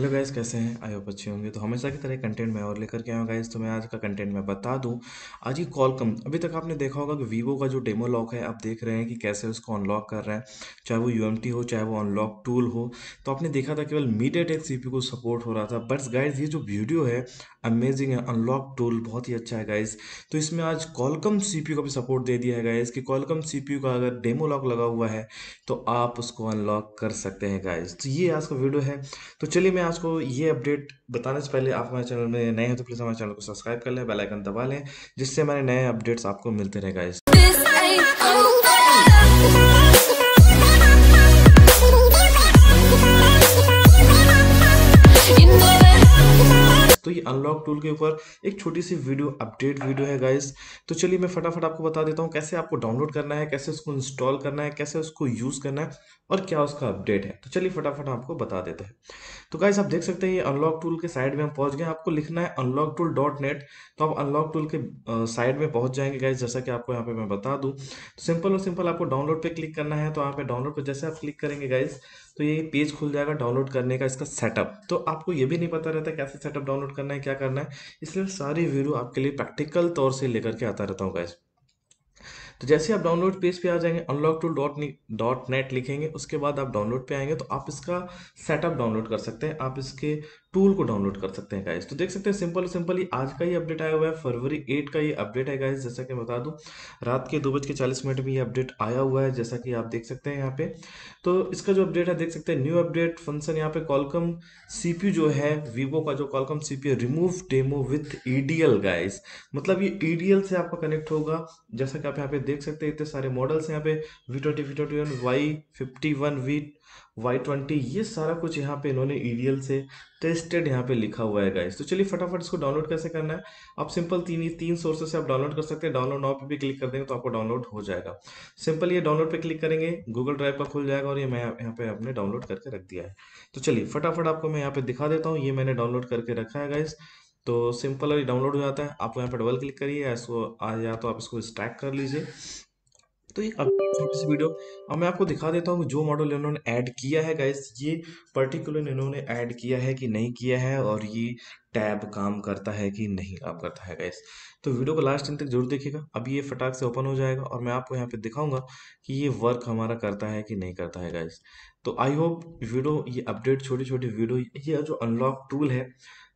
Hello guys, कैसे हैं? I hope अच्छे होंगे। तो हमेशा की तरह कंटेंट मैं और लेकर के आया हूँ गाइस। तो मैं आज का कंटेंट मैं बता दूं। आज ही कॉलकम, अभी तक आपने देखा होगा कि वीवो का जो डेमो लॉक है, आप देख रहे हैं कि कैसे उसको अनलॉक कर रहे हैं। चाहे वो यूएमटी हो, चाहे वो अनलॉक टूल हो। तो आपने देखा था केवल मीडियाटेक सीपीयू को सपोर्ट हो रहा था। बट गाइस, ये जो वीडियो है अमेजिंग है। अनलॉक टूल बहुत ही अच्छा है गाइस। तो इसमें आज कॉलकम सीपीयू का भी सपोर्ट दे दिया है गाइस कि कॉलकम सीपीयू का अगर डेमो लॉक लगा हुआ है तो आप उसको अनलॉक कर सकते हैं गाइस। तो ये आज का वीडियो है। तो चलिए, मैं आपको ये अपडेट बताने से पहले, आप हमारे चैनल में नए हैं तो प्लीज़ हमारे चैनल को सब्सक्राइब कर लें, बेल आइकन दबा लें, जिससे हमारे नए अपडेट्स आपको मिलते रहे गाइस। तो ये अनलॉक टूल के ऊपर एक छोटी सी वीडियो, अपडेट वीडियो है गाइस। तो चलिए, मैं फटाफट आपको बता देता हूँ कैसे आपको डाउनलोड करना है, कैसे उसको इंस्टॉल करना है, कैसे उसको यूज़ करना है और क्या उसका अपडेट है। तो चलिए फटाफट आपको बता देते हैं। तो गाइस, आप देख सकते हैं ये अनलॉक टूल के साइड में हम पहुंच गए हैं। आपको लिखना है unlocktool.net। तो आप अनलॉक टूल के साइड में पहुंच जाएंगे गाइस, जैसा कि आपको यहाँ पे मैं बता दूं। तो सिंपल और सिंपल आपको डाउनलोड पे क्लिक करना है। तो यहाँ पे डाउनलोड पे जैसे आप क्लिक करेंगे गाइस, तो ये पेज खुल जाएगा डाउनलोड करने का, इसका सेटअप। तो आपको ये भी नहीं पता रहता कैसे सेटअप डाउनलोड करना है, क्या करना है। इसलिए सारी वीडियो आपके लिए प्रैक्टिकल तौर से लेकर के आता रहता हूँ गाइस। तो जैसे आप डाउनलोड पेज पे आ जाएंगे, unlocktool.net लिखेंगे, उसके बाद आप डाउनलोड पे आएंगे तो आप इसका सेटअप डाउनलोड कर सकते हैं, आप इसके टूल को डाउनलोड कर सकते हैं गाइस। तो देख सकते हैं सिंपल सिंपल ही आज का ही अपडेट आया हुआ है, फरवरी 8 का ये अपडेट है गाइस। जैसा कि मैं बता दूं, रात के 2:40 में ये अपडेट आया हुआ है, जैसा कि आप देख सकते हैं यहाँ पे। तो इसका जो अपडेट है, देख सकते हैं न्यू अपडेट फंक्शन यहाँ पे कॉलकम सीपीयू जो है, वीवो का जो Qualcomm CPU, remove demo with EDL guys. मतलब ये ईडीएल से आपका कनेक्ट होगा। जैसा कि आप यहाँ पे देख सकते हैं, इतने सारे मॉडल्स हैं यहाँ पे, V20, V21, Y51, Y20, ये सारा कुछ यहाँ पे इन्होंने ईडीएल से टेस्टेड यहाँ पे लिखा हुआ है गाइस। तो चलिए फटाफट इसको डाउनलोड कैसे करना है। आप सिंपल तीन सोर्सेस से आप डाउनलोड कर सकते हैं। डाउनलोड नाउ पे भी क्लिक कर देंगे तो आपको डाउनलोड हो जाएगा। सिंपल ये डाउनलोड पे क्लिक करेंगे, गूगल ड्राइव का खुल जाएगा और ये मैं यहाँ पे अपने डाउनलोड करके रख दिया है। तो चलिए फटाफट आपको मैं यहाँ पे दिखा देता हूँ, ये मैंने डाउनलोड करके रखा है गाइस। तो सिंपल और डाउनलोड हो जाता है। आप यहाँ पे डबल क्लिक करिए, या इसको आ या तो आप इसको स्टैक कर लीजिए। तो ये अपनी छोटी सी वीडियो, अब मैं आपको दिखा देता हूँ जो मॉडल इन्होंने ऐड किया है गाइस। ये पर्टिकुलर इन्होंने ऐड किया है कि नहीं किया है, और ये टैब काम करता है कि नहीं काम करता है गाइस। तो वीडियो को लास्ट दिन तक जरूर देखिएगा। अब ये फटाक से ओपन हो जाएगा और मैं आपको यहाँ पे दिखाऊंगा कि ये वर्क हमारा करता है कि नहीं करता है गाइस। तो आई होप वीडियो, ये अपडेट, छोटी छोटी वीडियो, ये जो अनलॉक टूल है,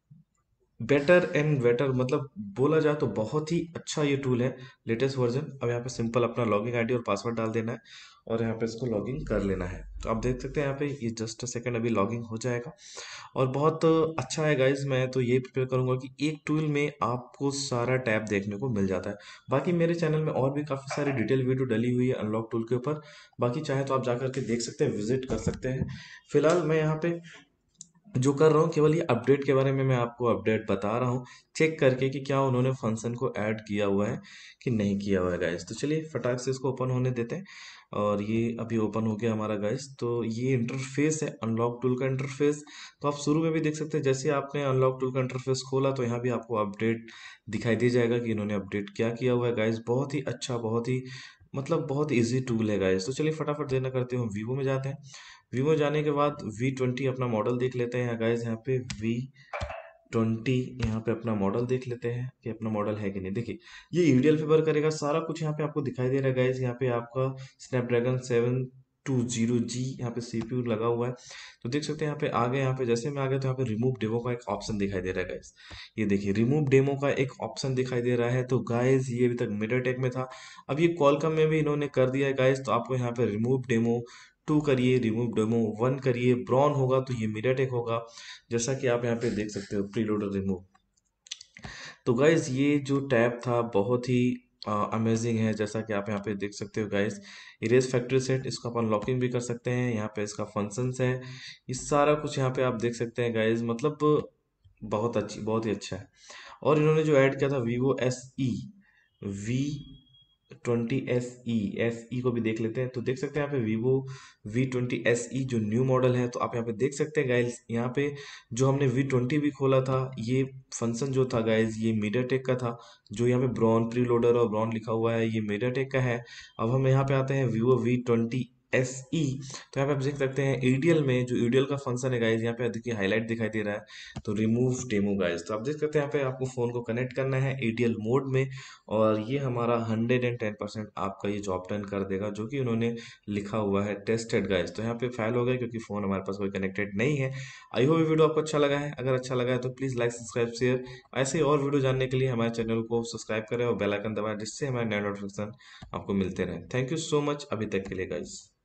बेटर एंड बेटर, मतलब बोला जाए तो बहुत ही अच्छा ये टूल है, लेटेस्ट वर्जन। अब यहाँ पे सिंपल अपना लॉगिन आईडी और पासवर्ड डाल देना है और यहाँ पे इसको लॉगिन कर लेना है। तो आप देख सकते हैं यहाँ पे, ये जस्ट अ सेकंड अभी लॉगिन हो जाएगा। और बहुत अच्छा है गाइज। मैं तो ये प्रिपेयर करूंगा कि एक टूल में आपको सारा टैब देखने को मिल जाता है। बाकी मेरे चैनल में और भी काफ़ी सारी डिटेल वीडियो डली हुई है अनलॉक टूल के ऊपर। बाकी चाहे तो आप जाकर के देख सकते हैं, विजिट कर सकते हैं। फिलहाल मैं यहाँ पे जो कर रहा हूँ, केवल ये अपडेट के बारे में मैं आपको अपडेट बता रहा हूँ, चेक करके कि क्या उन्होंने फंक्शन को ऐड किया हुआ है कि नहीं किया हुआ है गाइस। तो चलिए फटाक से इसको ओपन होने देते हैं। और ये अभी ओपन हो गया हमारा गाइस। तो ये इंटरफेस है अनलॉक टूल का इंटरफेस। तो आप शुरू में भी देख सकते हैं, जैसे आपने अनलॉक टूल का इंटरफेस खोला तो यहाँ भी आपको अपडेट दिखाई दे जाएगा कि इन्होंने अपडेट क्या किया हुआ है गाइस। बहुत ही अच्छा, बहुत ही मतलब बहुत इजी टूल है गाइस। तो चलिए फटाफट देना करते हैं, वीवो में जाते हैं। वीवो जाने के बाद V20 अपना मॉडल देख लेते हैं गाइस। यहाँ पे V20, यहाँ पे अपना मॉडल देख लेते हैं कि अपना मॉडल है कि नहीं। देखिए, ये ईडीएल फेवर करेगा, सारा कुछ यहाँ पे आपको दिखाई दे रहा है गाइस। यहाँ पे आपका स्नैपड्रैगन 720G यहाँ पे सीपीयू लगा हुआ है। तो देख सकते हैं यहाँ पे आगे, यहाँ पे जैसे मैं आ गया तो यहाँ पे रिमूव डेमो का एक ऑप्शन दिखाई दे रहा है गाइस। ये देखिए, रिमूव डेमो का एक ऑप्शन दिखाई दे रहा है। तो गाइस, ये अभी तक मीडियाटेक में था, अब ये क्वालकॉम में भी इन्होंने कर दिया है गाइस। तो आपको यहाँ पे रिमूव डेमो 2 करिए, रिमूव डेमो 1 करिए, ब्राउन होगा तो ये मीडियाटेक होगा, जैसा कि आप यहाँ पे देख सकते हो, प्रीलोडर रिमूव। तो गाइज, ये जो टैब था बहुत ही अमेजिंग है, जैसा कि आप यहाँ पे देख सकते हो गाइज। इरेज फैक्ट्री सेट, इसको आप अनलॉकिंग भी कर सकते हैं। यहाँ पे इसका फंक्शंस है, ये सारा कुछ यहाँ पे आप देख सकते हैं गाइज। मतलब बहुत अच्छी, बहुत ही अच्छा है। और इन्होंने जो ऐड किया था वीवो SE V20 SE को भी देख लेते हैं। तो देख सकते हैं यहाँ पे वीवो V20 SE जो न्यू मॉडल है। तो आप यहाँ पे देख सकते हैं गाइज, यहाँ पे जो हमने V20 भी खोला था, ये फंक्शन जो था गाइज, ये मीडियाटेक का था। जो यहाँ पे ब्रॉन प्री लोडर और ब्रॉन लिखा हुआ है, ये मीडियाटेक का है। अब हम यहाँ पे आते हैं वीवो V20 SE। तो यहाँ पे आप देख सकते हैं ADL में जो ADL का फंक्शन है गाइज, यहाँ पे देखिए हाईलाइट दिखाई दे रहा है, तो रिमूव डेमो गाइज। तो आप देख सकते हैं यहाँ पे आपको फ़ोन को कनेक्ट करना है ADL मोड में, और ये हमारा 110% आपका ये जॉब डन कर देगा, जो कि उन्होंने लिखा हुआ है टेस्टेड गाइज। तो यहाँ पे फेल हो गया क्योंकि फ़ोन हमारे पास कोई कनेक्टेड नहीं है। आई होप ये वीडियो आपको अच्छा लगा है। अगर अच्छा लगा है तो प्लीज़ लाइक सब्सक्राइब शेयर। ऐसे ही और वीडियो जानने के लिए हमारे चैनल को सब्सक्राइब करें और बेल आइकन दबाएं, जिससे हमारे नए नोटिफिकेशन आपको मिलते रहें। थैंक यू सो मच अभी तक के लिए गाइज।